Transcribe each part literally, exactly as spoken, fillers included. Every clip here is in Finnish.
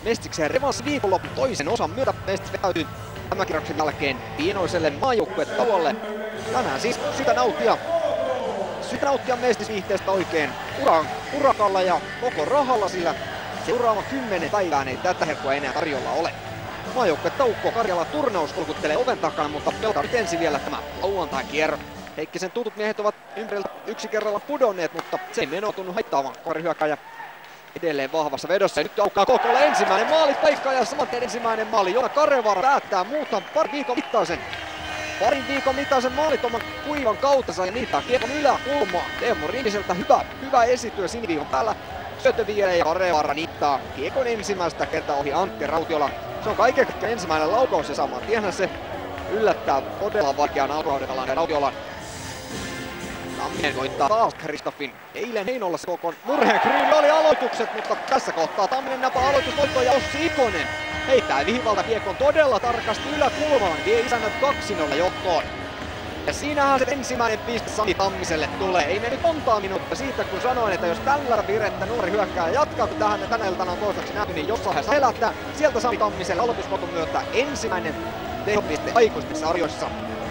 Mestikseen revanssi viikonlopun toisen osan myötä. Mestis vetäytyy tämän kierroksen jälkeen pienoiselle maajoukkuetauolle. Tänään siis sitä nauttia. Syytä nauttia Mestis-viihteestä oikein uran, urakalla ja koko rahalla, sillä seuraava kymmenen päivään ei tätä herkkua enää tarjolla ole. Maajoukkue Taukko Karjala turnaus kolkuttelee oven takana, mutta pelkarit ensin vielä tämä lauantai kierros. Heikkisen tutut miehet ovat ympäriltä yksi kerralla pudonneet, mutta se ei meno tunnu haittaavan. Korihyökkääjä edelleen vahvassa vedossa ja nyt aukkaa Kokolle ensimmäinen maalipaikka ja samanteen ensimmäinen maali. Joona Karevaara päättää muuta parin viikon mittaisen. Parin viikon mittaisen maalittoman kuivan kautta ja niitä kiekon yläkulmaa. Teemu Rinniseltä hyvä, hyvä esityö siniviivan päällä. Syöttö viereen ja Karevaara niittaa kiekon ensimmäistä kertaa ohi Antti Rautiola. Se on kaiken ensimmäinen laukaus ja saman tienhän se yllättää todella vaikean alkuhaudekallaan ja Rautiolan. Tamminen voittaa taas Kristoffin. Eilen Heinolassa Kokon murheenkryyni oli aloitukset, mutta tässä kohtaa Tamminen napaa aloitusvoittoa ja Ossi Ikonen heittää viivalta kiekon todella tarkasti yläkulmaan. Vie isännät kaksi nolla johtoon. Ja siinähän se ensimmäinen piste Sami Tammiselle tulee. Ei mennyt montaa minuuttia siitä, kun sanoin, että jos tällä virettä nuori hyökkää jatkaa, kun tähän tänä iltana on toistaiseksi nähty, niin jossain vaiheessa helättää. Sieltä Sami Tammiselle aloitusvoiton myötä ensimmäinen tehopiste aikuisten sarjoissa.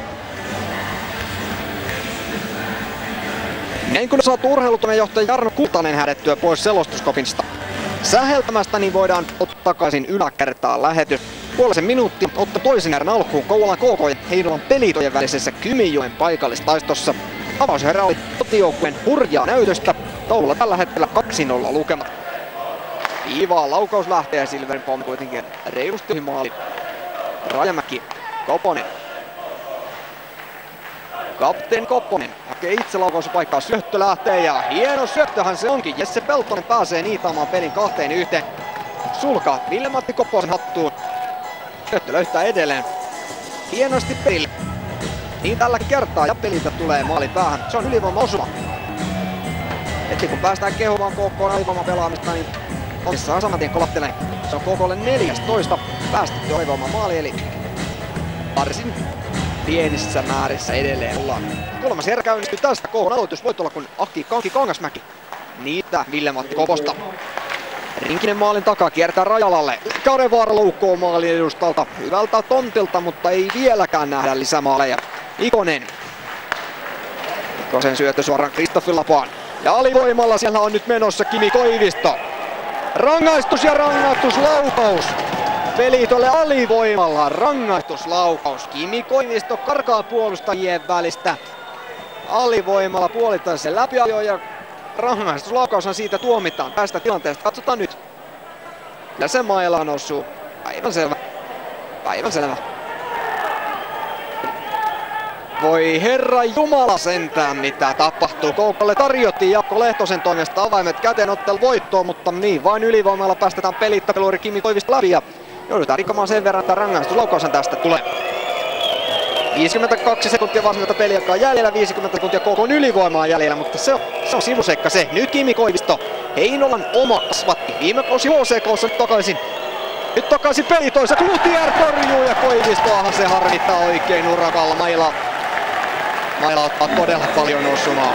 Näin kun on saatu urheilutoimenjohtaja Jarno Kultanen hädettyä pois selostuskopista säheltämästä, niin voidaan ottaa takaisin yläkertaan lähetys. Puolisen minuuttia ottaa toisen erän alkuun Kouvolan K K ja Heinolan Pelitojen välisessä Kymijoen paikallistaistossa. Avausherä oli kotijoukkueen hurjaa näytöstä. Taululla tällä hetkellä kaksi nolla lukema. Viivaa laukaus lähtee ja Silverin pommi kuitenkin reilusti ohi maali. Rajamäki, Koponen. Kapteeni Koponen hakee itse laukauspaikkaa, syöttö lähtee ja hieno syöttöhän se onkin. Jesse Peltonen pääsee niitaamaan pelin kahteen yhteen. Sulka Ville-Matti Koposen hattuun. Syöttö löytää edelleen hienosti pelille. Niin tällä kertaa ja peliltä tulee maalin päähän. Se on ylivoima osuma. Heti kun päästään kehumaan K K:n alivoiman pelaamista, niin onnissahan samantien kolahtelee. Se on K K:lle neljästoista päästetty alivoiman maali, eli varsin pienissä määrissä edelleen ollaan. Kolmas erä käynnistyy tästä K K:n aloitusvoitolla, kun Aki Kanki Kangasmäki niittää Ville-Matti Koposta. Rinkinen maalin takaa kiertää Rajalalle. Karevaara loukkoo maalin edustalta hyvältä tontilta, mutta ei vieläkään nähdä lisämaaleja. Ikonen. Ikosen syöttö suoraan Kristoffin lapaan. Ja alivoimalla siellä on nyt menossa Kimi Koivisto. Rangaistus ja rangaistuslaukaus. Pelitolle alivoimalla rangaistuslaukaus. Kimi Koivisto karkaa puolustajien välistä. Alivoimalla puolittaisen läpiajo ja rangaistuslaukaushan siitä tuomitaan. Tästä tilanteesta katsotaan nyt. Ja se mailaan osuu. Aivan selvä. Aivan selvä. Voi herra jumala sentään mitä tapahtuu. K K:lle tarjottiin Jaakko Lehtosen toimesta avaimet käteen ottelu voittoon, mutta niin vain ylivoimalla päästetään pelittapeluuri Kimi Koivisto läpi ja joudutaan rikkomaan sen verran, että rangaistuslaukaushan tästä tulee. viisikymmentäkaksi sekuntia varsinaista peliaikaa jäljellä, viisikymmentä sekuntia K K:n ylivoimaa jäljellä, mutta se on, se on sivuseikka se. Nyt Kimi Koivisto, Heinolan oma kasvatti, viime kausi H C K:ssa nyt takaisin. Nyt takaisin pelitoissa, Cloutier torjuu ja Koivistoahan se harmittaa oikein urakalla. Maila, Maila ottaa todella paljon osumaa.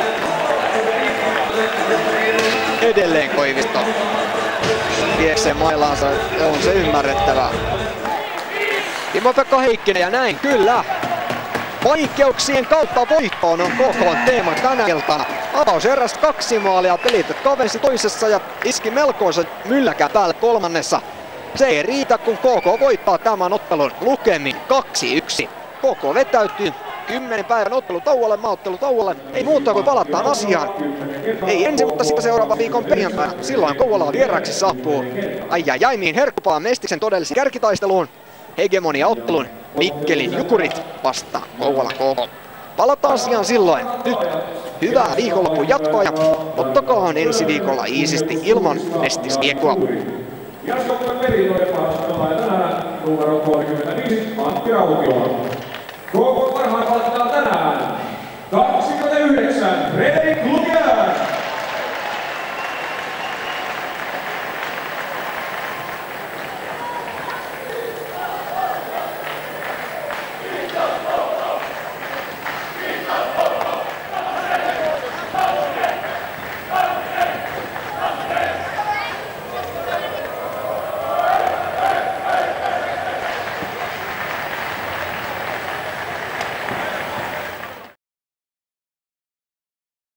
Edelleen Koivisto. Viekseen Mailaansa, on se ymmärrettävää. Timo-Pekka Heikkinen ja näin kyllä. Vaikeuksien kautta voittoon on K K:n teema tänä iltana. Avauserässä kaksi maalia, pelit kavensi toisessa ja iski melkoisen mylläkään päälle kolmannessa. Se ei riitä, kun K K voittaa tämän ottelun lukemin kaksi yksi. K K vetäytyy kymmenen päivän ottelutauolle, maaottelutauolle. Ei muuta kuin palataan asiaan. Ei ensin, mutta sitten seuraavan viikon perjantaina. Silloin Kouvola vieraksi saapuu. Ai ai ai, mihin herkkupaa Mestiksen todelliseen kärkitaisteluun. Hegemonia-ottelun Mikkelin Jukurit vastaan Kouvola K K. Palataan asiaan silloin. Nyt hyvää viikonlopun jatkoa ja ottakaan ensi viikolla iisisti ilman Mestiskiekkoa. Jatkomme Pelitojen vastaan tänään numero kolmekymmentäviisi Antti Rautiola. K K parhaan valitaan tänään kaksikymmentäyhdeksän Fredrik Cloutier.